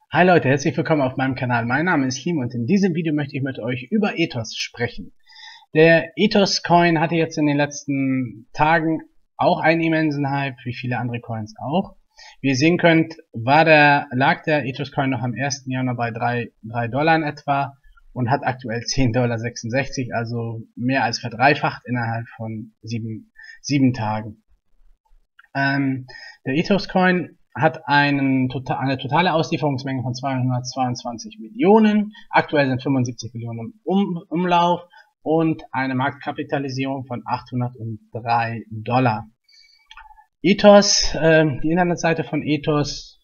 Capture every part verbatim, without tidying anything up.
Hi Leute, herzlich willkommen auf meinem Kanal. Mein Name ist Lim und in diesem Video möchte ich mit euch über Ethos sprechen. Der Ethos Coin hatte jetzt in den letzten Tagen auch einen immensen Hype, wie viele andere Coins auch. Wie ihr sehen könnt, war der, lag der Ethos Coin noch am ersten Januar bei drei Dollar in etwa und hat aktuell zehn Komma sechsundsechzig Dollar, also mehr als verdreifacht innerhalb von sieben, sieben Tagen. Ähm, der Ethos Coin hat einen, tota-, eine totale Auslieferungsmenge von zweihundertzweiundzwanzig Millionen. Aktuell sind fünfundsiebzig Millionen im um Umlauf und eine Marktkapitalisierung von achthundertdrei Dollar. Ethos, äh, die Internetseite von Ethos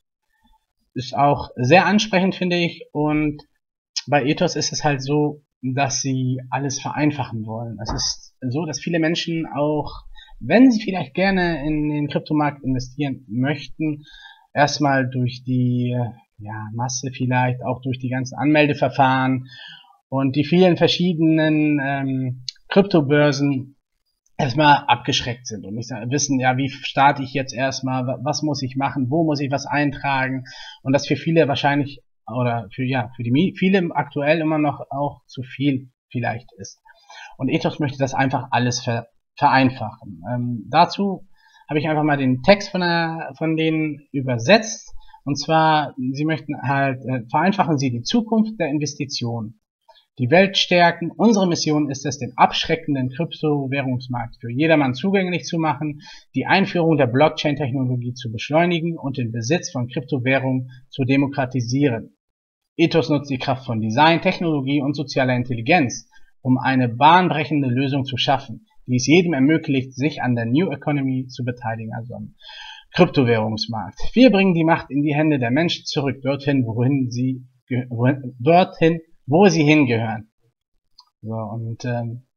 ist auch sehr ansprechend, finde ich. Und bei Ethos ist es halt so, dass sie alles vereinfachen wollen. Es ist so, dass viele Menschen auch, wenn sie vielleicht gerne in den Kryptomarkt investieren möchten, erstmal durch die ja, Masse vielleicht, auch durch die ganzen Anmeldeverfahren und die vielen verschiedenen ähm, Kryptobörsen erstmal abgeschreckt sind und nicht wissen, ja, wie starte ich jetzt erstmal, was muss ich machen, wo muss ich was eintragen, und das für viele wahrscheinlich oder für ja für die viele aktuell immer noch auch zu viel vielleicht ist. Und Ethos möchte das einfach alles ver vereinfachen. Ähm, dazu habe ich einfach mal den Text von, der, von denen übersetzt. Und zwar, sie möchten halt, äh, vereinfachen sie die Zukunft der Investitionen, die Welt stärken. Unsere Mission ist es, den abschreckenden Kryptowährungsmarkt für jedermann zugänglich zu machen, die Einführung der Blockchain-Technologie zu beschleunigen und den Besitz von Kryptowährungen zu demokratisieren. Ethos nutzt die Kraft von Design, Technologie und sozialer Intelligenz, um eine bahnbrechende Lösung zu schaffen, die es jedem ermöglicht, sich an der New Economy zu beteiligen, also am Kryptowährungsmarkt. Wir bringen die Macht in die Hände der Menschen zurück, dorthin, wohin sie, wohin, dorthin, wo sie hingehören. So, und ähm,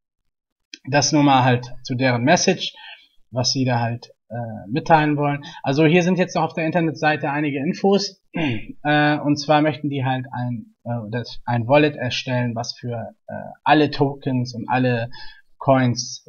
das nun mal halt zu deren Message, was sie da halt äh, mitteilen wollen. Also hier sind jetzt noch auf der Internetseite einige Infos, äh, und zwar möchten die halt ein, äh, das, ein Wallet erstellen, was für äh, alle Tokens und alle Coins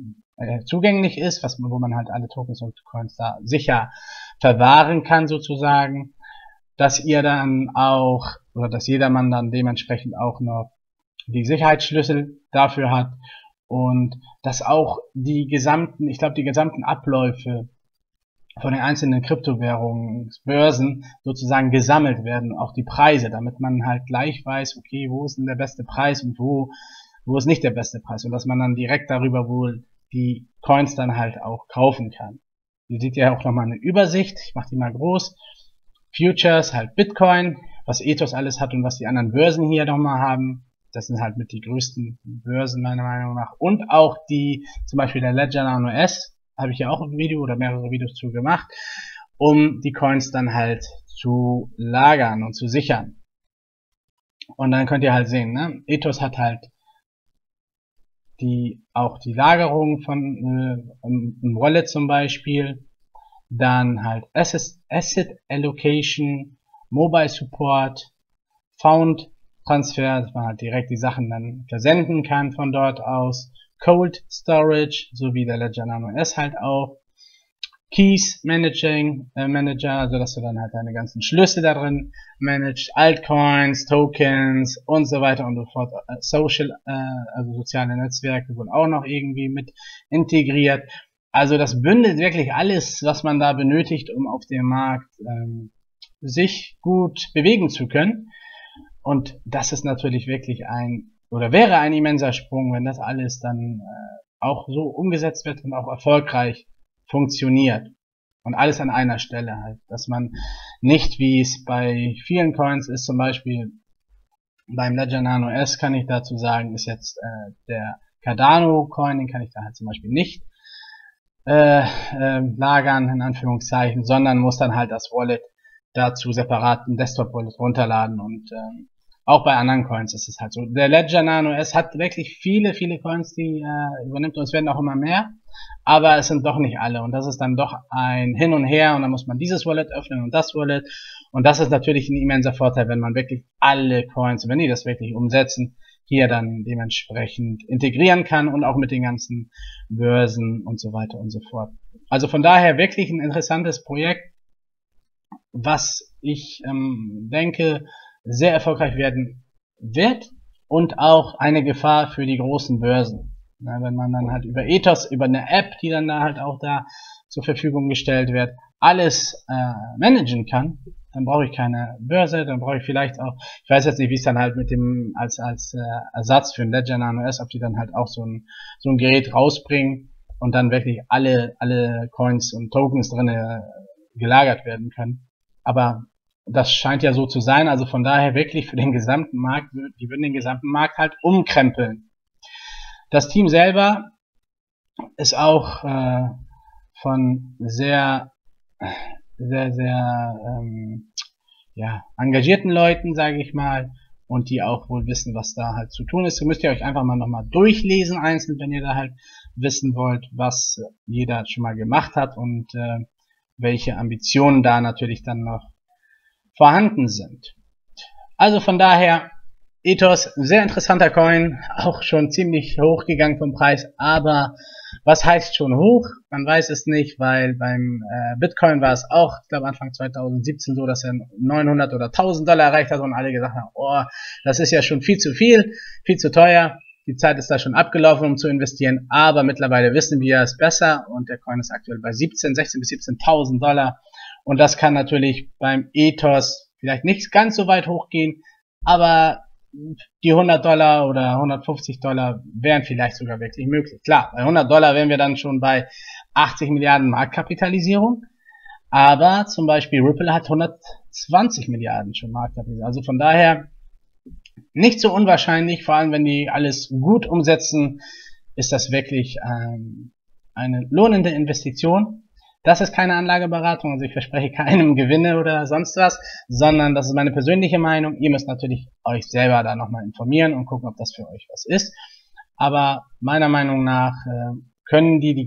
äh, zugänglich ist, was, wo man halt alle Tokens und Coins da sicher verwahren kann sozusagen, dass ihr dann auch, oder dass jedermann dann dementsprechend auch noch die Sicherheitsschlüssel dafür hat und dass auch die gesamten, ich glaube die gesamten Abläufe von den einzelnen Kryptowährungsbörsen sozusagen gesammelt werden, auch die Preise, damit man halt gleich weiß, okay, wo ist denn der beste Preis und wo wo ist nicht der beste Preis, und dass man dann direkt darüber wohl die Coins dann halt auch kaufen kann. Hier seht ihr auch nochmal eine Übersicht, ich mache die mal groß. Futures, halt Bitcoin, was Ethos alles hat und was die anderen Börsen hier nochmal haben. Das sind halt mit die größten Börsen meiner Meinung nach. Und auch die, zum Beispiel der Ledger Nano S, habe ich ja auch ein Video oder mehrere Videos zu gemacht, um die Coins dann halt zu lagern und zu sichern. Und dann könnt ihr halt sehen, ne? Ethos hat halt die auch die Lagerung von äh, im Wallet zum Beispiel, dann halt Asset, Asset Allocation, Mobile Support, Found Transfer, dass man halt direkt die Sachen dann versenden kann von dort aus, Cold Storage, so wie der Ledger Nano S halt auch, Keys Managing, äh, Manager, also dass du dann halt deine ganzen Schlüssel da drin managst, Altcoins, Tokens und so weiter und so fort, äh, Social, äh, also soziale Netzwerke wohl auch noch irgendwie mit integriert. Also das bündelt wirklich alles, was man da benötigt, um auf dem Markt ähm, sich gut bewegen zu können. Und das ist natürlich wirklich ein, oder wäre ein immenser Sprung, wenn das alles dann äh, auch so umgesetzt wird und auch erfolgreich funktioniert. Und alles an einer Stelle halt. Dass man nicht, wie es bei vielen Coins ist, zum Beispiel beim Ledger Nano S kann ich dazu sagen, ist jetzt äh, der Cardano Coin, den kann ich da halt zum Beispiel nicht äh, äh, lagern, in Anführungszeichen, sondern muss dann halt das Wallet dazu separaten Desktop-Wallet runterladen, und ähm, auch bei anderen Coins ist es halt so. Der Ledger Nano S hat wirklich viele, viele Coins, die äh, übernimmt, und es werden auch immer mehr, aber es sind doch nicht alle, und das ist dann doch ein Hin und Her, und dann muss man dieses Wallet öffnen und das Wallet, und das ist natürlich ein immenser Vorteil, wenn man wirklich alle Coins, wenn die das wirklich umsetzen, hier dann dementsprechend integrieren kann und auch mit den ganzen Börsen und so weiter und so fort. Also von daher wirklich ein interessantes Projekt. was ich ähm, denke, sehr erfolgreich werden wird und auch eine Gefahr für die großen Börsen. Ja, wenn man dann halt über Ethos, über eine App, die dann da halt auch da zur Verfügung gestellt wird, alles äh, managen kann, dann brauche ich keine Börse, dann brauche ich vielleicht auch, ich weiß jetzt nicht, wie es dann halt mit dem als als äh, Ersatz für ein Ledger Nano ist, ob die dann halt auch so ein so ein Gerät rausbringen und dann wirklich alle alle Coins und Tokens drinne gelagert werden können. Aber das scheint ja so zu sein, also von daher wirklich für den gesamten Markt, die würden den gesamten Markt halt umkrempeln. Das Team selber ist auch äh, von sehr, sehr, sehr ähm, ja, engagierten Leuten, sage ich mal, und die auch wohl wissen, was da halt zu tun ist. Ihr müsst ihr euch einfach mal nochmal durchlesen einzeln, wenn ihr da halt wissen wollt, was jeder schon mal gemacht hat und äh, welche Ambitionen da natürlich dann noch vorhanden sind. Also von daher, Ethos, sehr interessanter Coin, auch schon ziemlich hoch gegangen vom Preis, aber was heißt schon hoch? Man weiß es nicht, weil beim äh, Bitcoin war es auch, ich glaube Anfang zweitausendsiebzehn so, dass er neunhundert oder tausend Dollar erreicht hat und alle gesagt haben, oh, das ist ja schon viel zu viel, viel zu teuer, die Zeit ist da schon abgelaufen, um zu investieren, aber mittlerweile wissen wir es besser und der Coin ist aktuell bei siebzehn, sechzehn bis siebzehntausend Dollar und das kann natürlich beim Ethos vielleicht nicht ganz so weit hochgehen, aber die hundert Dollar oder hundertfünfzig Dollar wären vielleicht sogar wirklich möglich. Klar, bei hundert Dollar wären wir dann schon bei achtzig Milliarden Marktkapitalisierung, aber zum Beispiel Ripple hat hundertzwanzig Milliarden schon Marktkapitalisierung. Also von daher nicht so unwahrscheinlich, vor allem wenn die alles gut umsetzen, ist das wirklich ähm, eine lohnende Investition. Das ist keine Anlageberatung, also ich verspreche keinem Gewinne oder sonst was, sondern das ist meine persönliche Meinung. Ihr müsst natürlich euch selber da nochmal informieren und gucken, ob das für euch was ist. Aber meiner Meinung nach äh, können die die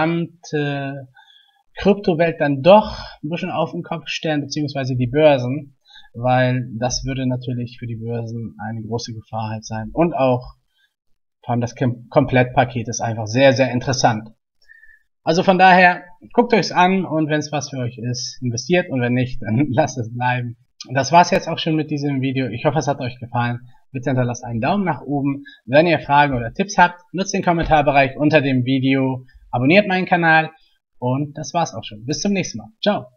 gesamte Kryptowelt dann doch ein bisschen auf den Kopf stellen, beziehungsweise die Börsen, weil das würde natürlich für die Börsen eine große Gefahr halt sein. Und auch, vor allem das Komplettpaket ist einfach sehr, sehr interessant. Also von daher, guckt euch's an und wenn es was für euch ist, investiert und wenn nicht, dann lasst es bleiben. Und das war's jetzt auch schon mit diesem Video. Ich hoffe, es hat euch gefallen. Bitte hinterlasst einen Daumen nach oben. Wenn ihr Fragen oder Tipps habt, nutzt den Kommentarbereich unter dem Video. Abonniert meinen Kanal und das war's auch schon. Bis zum nächsten Mal. Ciao.